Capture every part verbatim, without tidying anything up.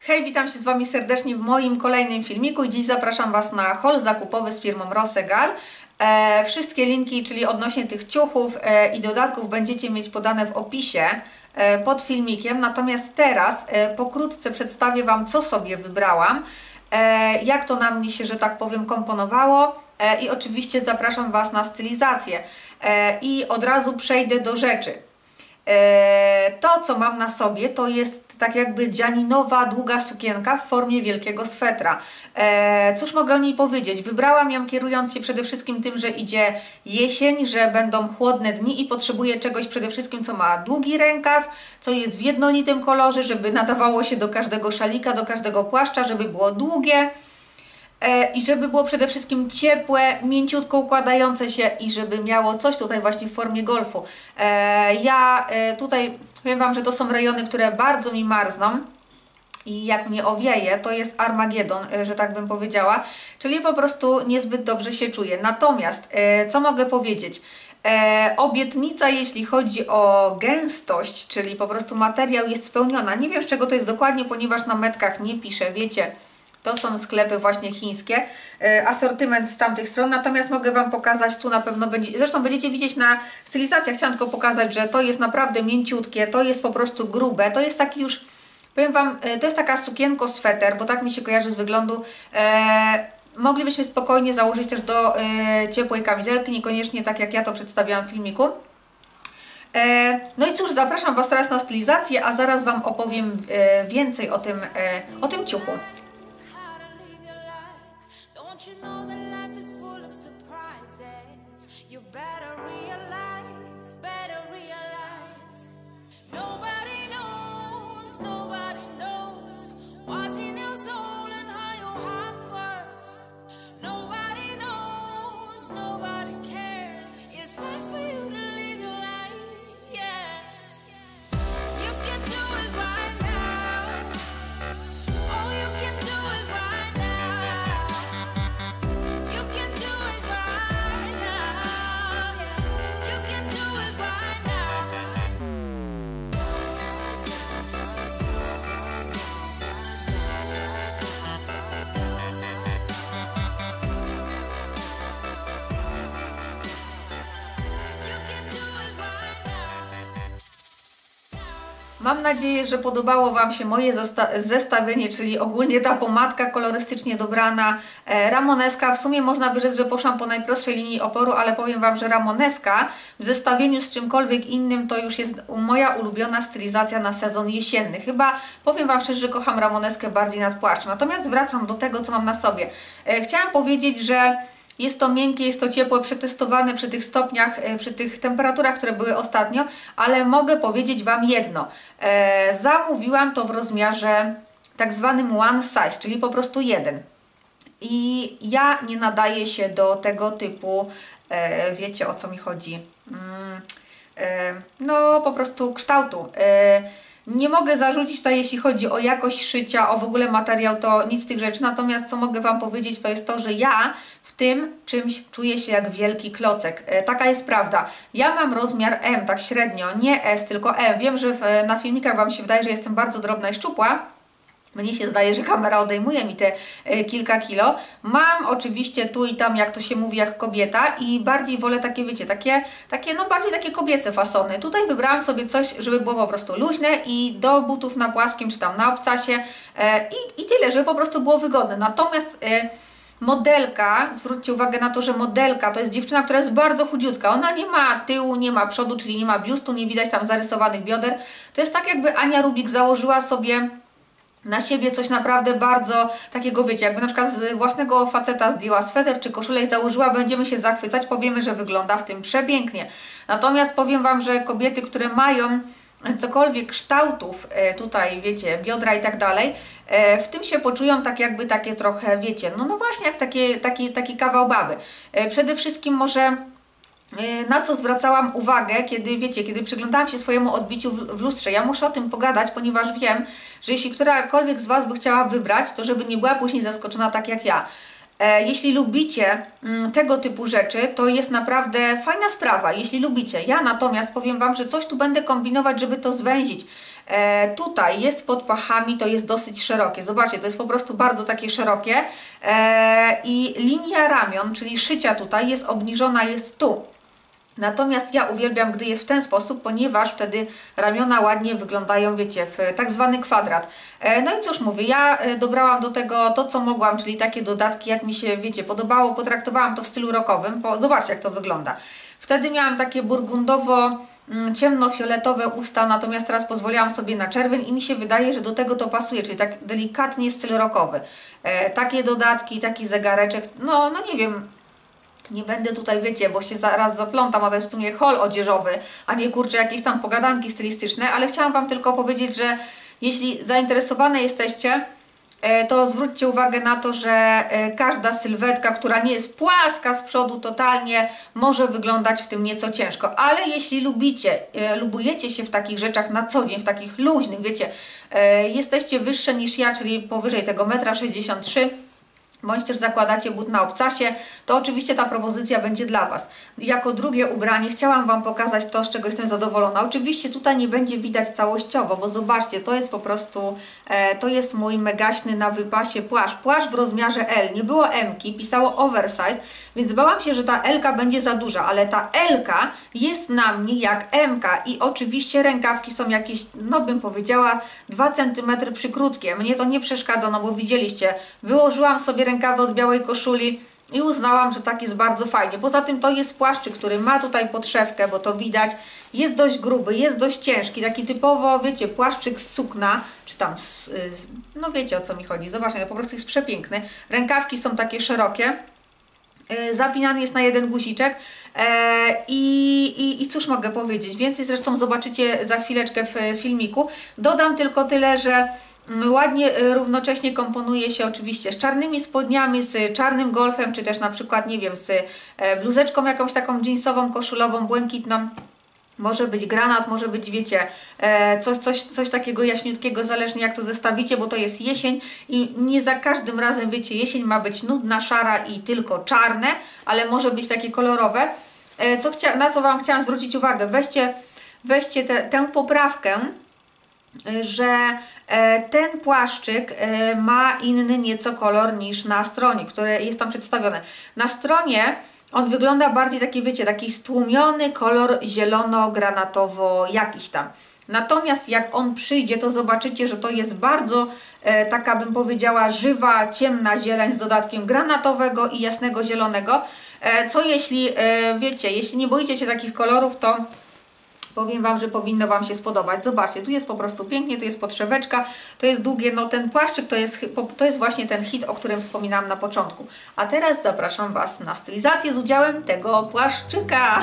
Hej, witam się z Wami serdecznie w moim kolejnym filmiku i dziś zapraszam Was na haul zakupowy z firmą Rosegal. E, wszystkie linki, czyli odnośnie tych ciuchów e, i dodatków będziecie mieć podane w opisie e, pod filmikiem. Natomiast teraz e, pokrótce przedstawię Wam, co sobie wybrałam, e, jak to na mnie się, że tak powiem, komponowało e, i oczywiście zapraszam Was na stylizację. E, I od razu przejdę do rzeczy. To, co mam na sobie, to jest tak jakby dzianinowa, długa sukienka w formie wielkiego swetra. Cóż mogę o niej powiedzieć? Wybrałam ją kierując się przede wszystkim tym, że idzie jesień, że będą chłodne dni i potrzebuję czegoś przede wszystkim, co ma długi rękaw, co jest w jednolitym kolorze, żeby nadawało się do każdego szalika, do każdego płaszcza, żeby było długie i żeby było przede wszystkim ciepłe, mięciutko układające się i żeby miało coś tutaj właśnie w formie golfu. Ja tutaj powiem Wam, że to są rejony, które bardzo mi marzną i jak mnie owieje, to jest Armagedon, że tak bym powiedziała, czyli po prostu niezbyt dobrze się czuję. Natomiast co mogę powiedzieć? E, obietnica, jeśli chodzi o gęstość, czyli po prostu materiał jest spełniona. Nie wiem, z czego to jest dokładnie, ponieważ na metkach nie piszę, wiecie. To są sklepy właśnie chińskie, e, asortyment z tamtych stron, natomiast mogę Wam pokazać, tu na pewno będzie, zresztą będziecie widzieć na stylizacjach, chciałam tylko pokazać, że to jest naprawdę mięciutkie, to jest po prostu grube, to jest taki już, powiem Wam, e, to jest taka sukienko sweter, bo tak mi się kojarzy z wyglądu. E, moglibyśmy spokojnie założyć też do e, ciepłej kamizelki, niekoniecznie tak jak ja to przedstawiałam w filmiku. E, no i cóż, zapraszam Was teraz na stylizację, a zaraz Wam opowiem e, więcej o tym, e, o tym ciuchu. You know that life is full of surprises. You better realize, better realize. Nobody knows, nobody knows what's in your soul and how your heart works. Nobody knows, nobody cares. It's time for you to live your life, yeah. You can do it right now. Oh, you can do it right now. Mam nadzieję, że podobało Wam się moje zestawienie, czyli ogólnie ta pomadka kolorystycznie dobrana, e, ramoneska. W sumie można by rzec, że poszłam po najprostszej linii oporu, ale powiem Wam, że ramoneska w zestawieniu z czymkolwiek innym to już jest moja ulubiona stylizacja na sezon jesienny. Chyba powiem Wam szczerze, że kocham ramoneskę bardziej nad płaszcz. Natomiast wracam do tego, co mam na sobie. E, chciałam powiedzieć, że jest to miękkie, jest to ciepłe, przetestowane przy tych stopniach, przy tych temperaturach, które były ostatnio, ale mogę powiedzieć Wam jedno. E, zamówiłam to w rozmiarze tak zwanym one size, czyli po prostu jeden. I ja nie nadaję się do tego typu, e, wiecie o co mi chodzi, mm, e, no po prostu kształtu. E, Nie mogę zarzucić tutaj, jeśli chodzi o jakość szycia, o w ogóle materiał, to nic z tych rzeczy. Natomiast co mogę Wam powiedzieć, to jest to, że ja w tym czymś czuję się jak wielki klocek. E, taka jest prawda. Ja mam rozmiar M, tak średnio, nie S, tylko M. Wiem, że w, na filmikach Wam się wydaje, że jestem bardzo drobna i szczupła. Mnie się zdaje, że kamera odejmuje mi te e, kilka kilo. Mam oczywiście tu i tam, jak to się mówi, jak kobieta i bardziej wolę takie, wiecie, takie, takie no bardziej takie kobiece fasony. Tutaj wybrałam sobie coś, żeby było po prostu luźne i do butów na płaskim, czy tam na obcasie e, i, i tyle, żeby po prostu było wygodne. Natomiast e, modelka, zwróćcie uwagę na to, że modelka to jest dziewczyna, która jest bardzo chudziutka. Ona nie ma tyłu, nie ma przodu, czyli nie ma biustu, nie widać tam zarysowanych bioder. To jest tak, jakby Ania Rubik założyła sobie na siebie coś naprawdę bardzo takiego, wiecie, jakby na przykład z własnego faceta zdjęła sweter czy koszulę i założyła, będziemy się zachwycać, powiemy, że wygląda w tym przepięknie. Natomiast powiem Wam, że kobiety, które mają cokolwiek kształtów, tutaj wiecie, biodra i tak dalej, w tym się poczują tak jakby takie trochę, wiecie, no, no właśnie jak takie, taki, taki kawał baby. Przede wszystkim może na co zwracałam uwagę, kiedy wiecie, kiedy przyglądałam się swojemu odbiciu w, w lustrze. Ja muszę o tym pogadać, ponieważ wiem, że jeśli którakolwiek z Was by chciała wybrać, to żeby nie była później zaskoczona tak jak ja. E, jeśli lubicie m, tego typu rzeczy, to jest naprawdę fajna sprawa, jeśli lubicie. Ja natomiast powiem Wam, że coś tu będę kombinować, żeby to zwęzić. E, tutaj jest pod pachami, to jest dosyć szerokie. Zobaczcie, to jest po prostu bardzo takie szerokie. E, I linia ramion, czyli szycia tutaj jest obniżona, jest tu. Natomiast ja uwielbiam, gdy jest w ten sposób, ponieważ wtedy ramiona ładnie wyglądają, wiecie, w tak zwany kwadrat. No i cóż mówię, ja dobrałam do tego to, co mogłam, czyli takie dodatki, jak mi się, wiecie, podobało, potraktowałam to w stylu rockowym, bo zobaczcie, jak to wygląda. Wtedy miałam takie burgundowo ciemnofioletowe usta, natomiast teraz pozwoliłam sobie na czerwień i mi się wydaje, że do tego to pasuje, czyli tak delikatnie styl rockowy. E, takie dodatki, taki zegareczek, no, no nie wiem. Nie będę tutaj, wiecie, bo się zaraz zaplątam, a to jest w sumie haul odzieżowy, a nie kurczę jakieś tam pogadanki stylistyczne, ale chciałam Wam tylko powiedzieć, że jeśli zainteresowane jesteście, to zwróćcie uwagę na to, że każda sylwetka, która nie jest płaska z przodu totalnie, może wyglądać w tym nieco ciężko. Ale jeśli lubicie, lubujecie się w takich rzeczach na co dzień, w takich luźnych, wiecie, jesteście wyższe niż ja, czyli powyżej tego metra sześćdziesiąt trzy, bądź też zakładacie but na obcasie, to oczywiście ta propozycja będzie dla Was. Jako drugie ubranie chciałam Wam pokazać to, z czego jestem zadowolona. Oczywiście tutaj nie będzie widać całościowo, bo zobaczcie, to jest po prostu, e, to jest mój megaśny na wypasie płaszcz. Płaszcz w rozmiarze L. Nie było M-ki, pisało oversize, więc bałam się, że ta L-ka będzie za duża, ale ta L-ka jest na mnie jak M-ka i oczywiście rękawki są jakieś, no bym powiedziała, dwa centymetry przykrótkie. Mnie to nie przeszkadza, no bo widzieliście, wyłożyłam sobie rękawy od białej koszuli i uznałam, że tak jest bardzo fajnie. Poza tym to jest płaszczyk, który ma tutaj podszewkę, bo to widać. Jest dość gruby, jest dość ciężki, taki typowo, wiecie, płaszczyk z sukna, czy tam, z, no wiecie o co mi chodzi. Zobaczcie, no po prostu jest przepiękny. Rękawki są takie szerokie. Zapinany jest na jeden guziczek i, i, i cóż mogę powiedzieć. Więcej zresztą zobaczycie za chwileczkę w filmiku. Dodam tylko tyle, że ładnie równocześnie komponuje się oczywiście z czarnymi spodniami, z czarnym golfem, czy też na przykład, nie wiem, z bluzeczką jakąś taką jeansową, koszulową, błękitną. Może być granat, może być, wiecie, coś, coś, coś takiego jaśniutkiego, zależnie jak to zestawicie, bo to jest jesień i nie za każdym razem, wiecie, jesień ma być nudna, szara i tylko czarne, ale może być takie kolorowe. Co chcia, na co Wam chciałam zwrócić uwagę, weźcie, weźcie te, tę poprawkę, że ten płaszczyk ma inny nieco kolor niż na stronie, które jest tam przedstawione. Na stronie on wygląda bardziej taki, wiecie, taki stłumiony kolor zielono-granatowo jakiś tam. Natomiast jak on przyjdzie, to zobaczycie, że to jest bardzo e, taka, bym powiedziała, żywa, ciemna zieleń z dodatkiem granatowego i jasnego zielonego. E, co jeśli, e, wiecie, jeśli nie boicie się takich kolorów, to powiem Wam, że powinno Wam się spodobać. Zobaczcie, tu jest po prostu pięknie, tu jest podszeweczka, to jest długie, no ten płaszczyk to jest, to jest właśnie ten hit, o którym wspominałam na początku. A teraz zapraszam Was na stylizację z udziałem tego płaszczyka.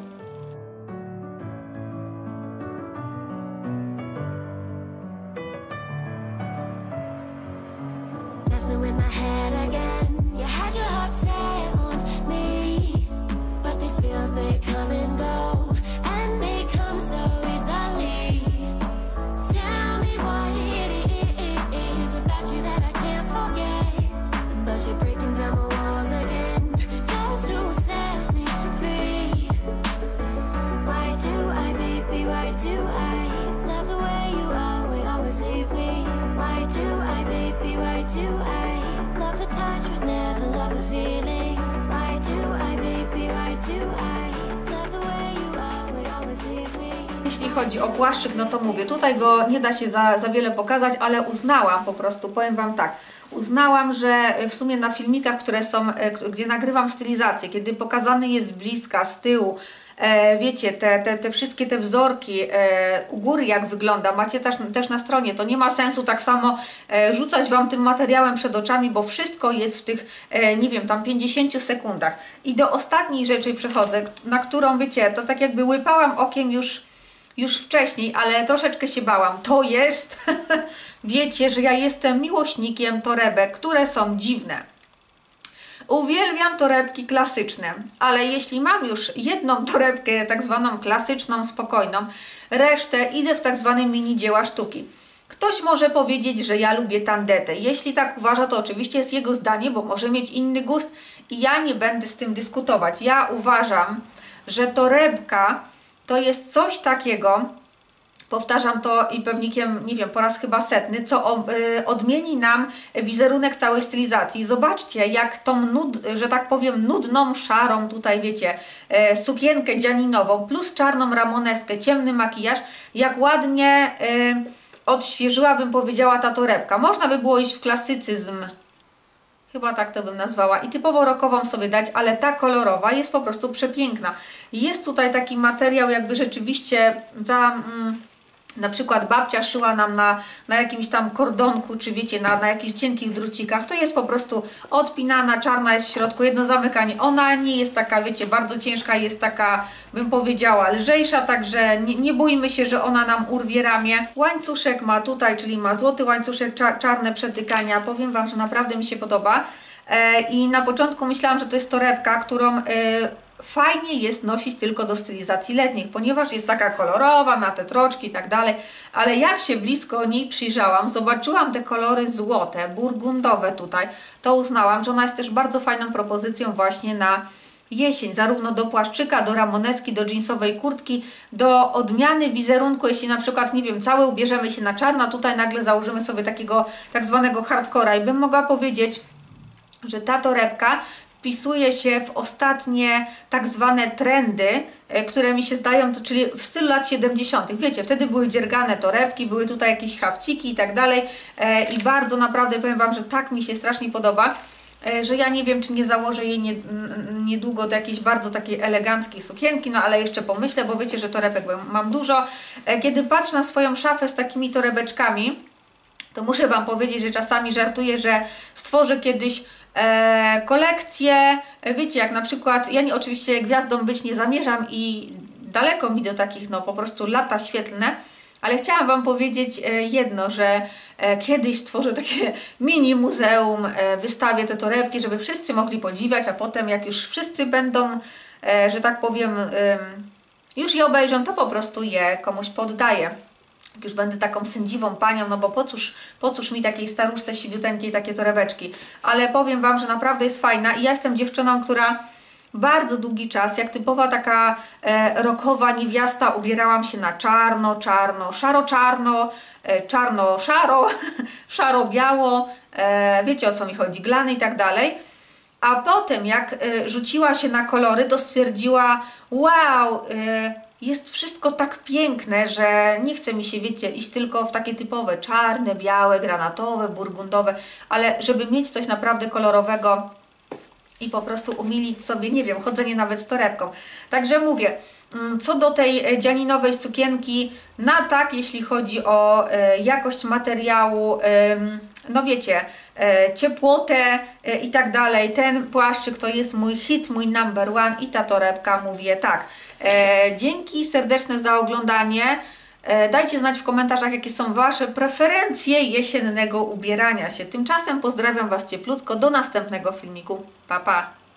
Jeśli chodzi o płaszczyk, no to mówię, tutaj go nie da się za, za wiele pokazać, ale uznałam po prostu, powiem Wam tak, uznałam, że w sumie na filmikach, które są, gdzie nagrywam stylizację, kiedy pokazany jest z bliska, z tyłu, e, wiecie, te, te, te wszystkie te wzorki e, u góry jak wygląda, macie też, też na stronie, to nie ma sensu tak samo e, rzucać Wam tym materiałem przed oczami, bo wszystko jest w tych, e, nie wiem, tam pięćdziesięciu sekundach. I do ostatniej rzeczy przechodzę, na którą, wiecie, to tak jakby łypałam okiem już już wcześniej, ale troszeczkę się bałam. To jest, wiecie, że ja jestem miłośnikiem torebek, które są dziwne. Uwielbiam torebki klasyczne, ale jeśli mam już jedną torebkę tak zwaną klasyczną, spokojną, resztę idę w tak zwane mini dzieła sztuki. Ktoś może powiedzieć, że ja lubię tandetę. Jeśli tak uważa, to oczywiście jest jego zdanie, bo może mieć inny gust i ja nie będę z tym dyskutować. Ja uważam, że torebka to jest coś takiego, Powtarzam to i pewnikiem, nie wiem, po raz chyba setny, co o, y, odmieni nam wizerunek całej stylizacji. Zobaczcie, jak tą, nud, że tak powiem, nudną, szarą tutaj, wiecie, y, sukienkę dzianinową plus czarną ramoneskę, ciemny makijaż, jak ładnie y, odświeżyła, bym powiedziała, ta torebka. Można by było iść w klasycyzm, chyba tak to bym nazwała, i typowo rockową sobie dać, ale ta kolorowa jest po prostu przepiękna. Jest tutaj taki materiał, jakby rzeczywiście za... Mm, na przykład babcia szyła nam na, na jakimś tam kordonku, czy wiecie, na, na jakichś cienkich drucikach. To jest po prostu odpinana, czarna jest w środku, jedno zamykanie. Ona nie jest taka, wiecie, bardzo ciężka, jest taka, bym powiedziała, lżejsza, także nie, nie bójmy się, że ona nam urwie ramię. Łańcuszek ma tutaj, czyli ma złoty łańcuszek, cza, czarne przetykania. Powiem Wam, że naprawdę mi się podoba. E, I na początku myślałam, że to jest torebka, którą... E, fajnie jest nosić tylko do stylizacji letnich, ponieważ jest taka kolorowa, na te troczki i tak dalej, ale jak się blisko niej przyjrzałam, zobaczyłam te kolory złote, burgundowe tutaj, to uznałam, że ona jest też bardzo fajną propozycją właśnie na jesień, zarówno do płaszczyka, do ramoneski, do jeansowej kurtki, do odmiany wizerunku, jeśli na przykład, nie wiem, całe ubierzemy się na czarno, a tutaj nagle założymy sobie takiego tak zwanego hardcora i bym mogła powiedzieć, że ta torebka wpisuje się w ostatnie tak zwane trendy, które mi się zdają, to czyli w stylu lat siedemdziesiątych. Wiecie, wtedy były dziergane torebki, były tutaj jakieś hawciki i tak dalej i bardzo naprawdę powiem Wam, że tak mi się strasznie podoba, że ja nie wiem, czy nie założę jej nie, niedługo do jakiejś bardzo takiej eleganckiej sukienki, no ale jeszcze pomyślę, bo wiecie, że torebek mam dużo. Kiedy patrzę na swoją szafę z takimi torebeczkami, to muszę Wam powiedzieć, że czasami żartuję, że stworzę kiedyś e, kolekcję, wiecie, jak na przykład, ja nie, oczywiście gwiazdą być nie zamierzam i daleko mi do takich, no po prostu lata świetlne, ale chciałam Wam powiedzieć jedno, że kiedyś stworzę takie mini muzeum, wystawię te torebki, żeby wszyscy mogli podziwiać, a potem jak już wszyscy będą, że tak powiem, już je obejrzą, to po prostu je komuś poddaję. Jak już będę taką sędziwą panią, no bo po cóż, po cóż mi takiej staruszce siwiuteńkiej takie torebeczki. Ale powiem Wam, że naprawdę jest fajna i ja jestem dziewczyną, która bardzo długi czas, jak typowa taka e, rockowa niewiasta, ubierałam się na czarno, czarno, szaro-czarno, e, czarno-szaro, szaro-biało, e, wiecie o co mi chodzi, glany i tak dalej. A potem jak e, rzuciła się na kolory, to stwierdziła, wow, e, jest wszystko tak piękne, że nie chce mi się, wiecie, iść tylko w takie typowe czarne, białe, granatowe, burgundowe, ale żeby mieć coś naprawdę kolorowego i po prostu umilić sobie, nie wiem, chodzenie nawet z torebką. Także mówię, co do tej dzianinowej sukienki, na tak, jeśli chodzi o e, jakość materiału, e, no wiecie, e, ciepłotę e, i tak dalej, ten płaszczyk to jest mój hit, mój number one i ta torebka, mówię tak. E, dzięki serdeczne za oglądanie. E, dajcie znać w komentarzach, jakie są Wasze preferencje jesiennego ubierania się. Tymczasem pozdrawiam Was cieplutko, do następnego filmiku. Pa, pa!